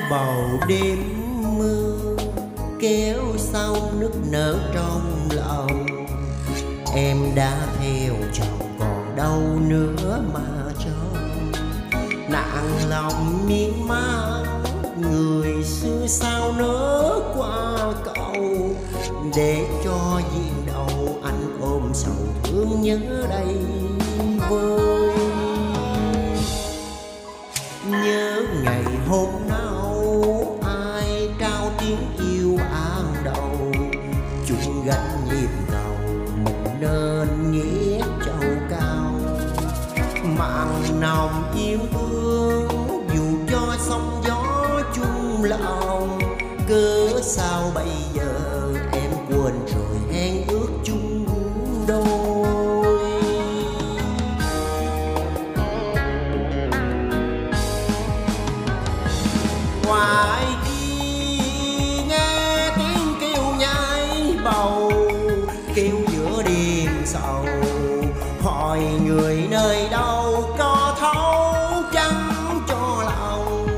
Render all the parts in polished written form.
bầu đêm mưa kéo sau nức nở trong lòng. Em đã theo chồng còn đâu nữa mà chồng, nặng lòng miên man người xưa sao nỡ qua cầu. Để cho duyên đầu anh ôm sầu thương nhớ đây vơi. Nhớ ngày hôm nào ai trao tiếng yêu an đầu, chung gánh nhịp cầu mình nên nghĩa châu cao. Mặn nồng yêu thương dù cho sóng gió chung lòng, cớ sao bây giờ em quên rồi hẹn ước chung đôi. Ngoài kia nghe tiếng kêu nhái bầu, kêu giữa đêm sầu, hỏi người nơi đâu có thấu chăng cho lòng.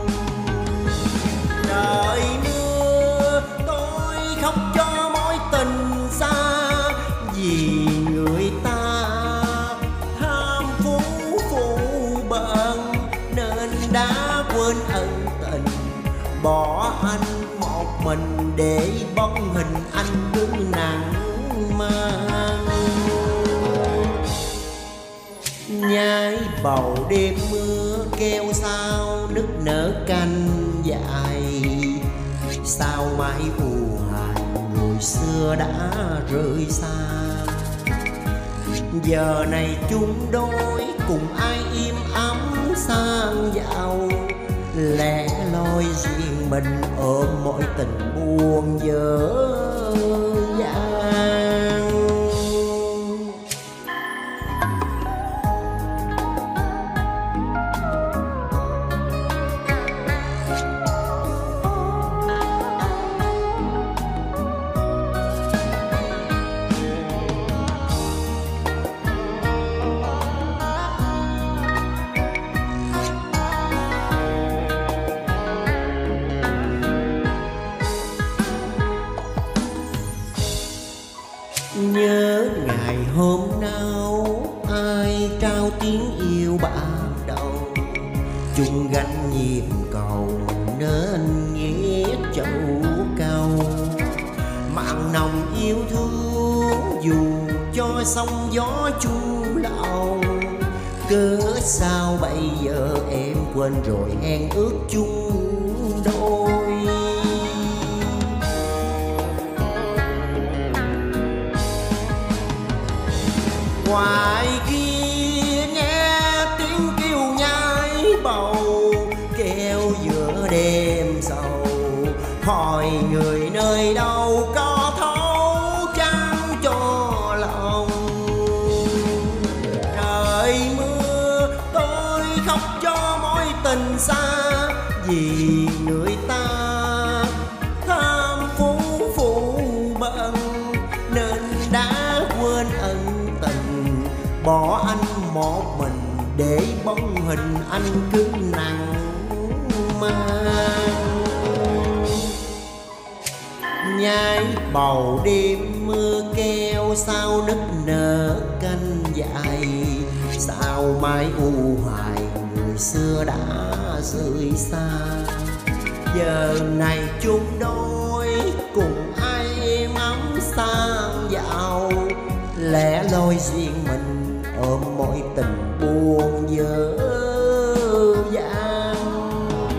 Trời mưa tôi khóc cho mối tình xa, vì người ta tham phú phụ bận nên đã quên ân tình, bỏ anh một mình để bóng hình anh cứ nặng mang. Nhái bầu đêm mưa kêu sao nức nở canh dài, sao mãi u hài người xưa đã rời xa. Giờ này chung đôi cùng ai im ấm sang giàu, lẻ loi riêng mình ôm mọi tình buồn dở dang. Nhớ ngày hôm nào ai trao tiếng yêu ban đầu, chung gánh nhịp cầu nên nghĩa châu cao. Mặn nồng yêu thương dù cho sóng gió chung lòng, cớ sao bây giờ em quên rồi hẹn ước chung đôi. Ngoài kia nghe tiếng kêu nhái bầu, kêu giữa đêm sầu, hỏi người nơi đâu có thấu chăng cho lòng. Trời mưa tôi khóc cho mối tình xa, vì người ta tham phú phụ bận nên đã quên ân tình, bỏ anh một mình để bóng hình anh cứ nặng mang. Nhái bầu đêm mưa kêu sao nức nở canh dài, sao mãi u hoài người xưa đã rời xa. Giờ này chung đôi cùng ai êm ấm sang giàu, lẻ loi riêng mình ôm mọi tình buồn dở dang.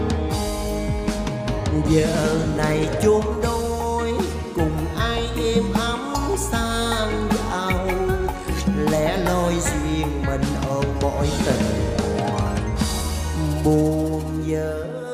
Giờ này chung đôi cùng ai êm ấm sang giàu, lẻ loi riêng mình ôm mọi tình buồn dở.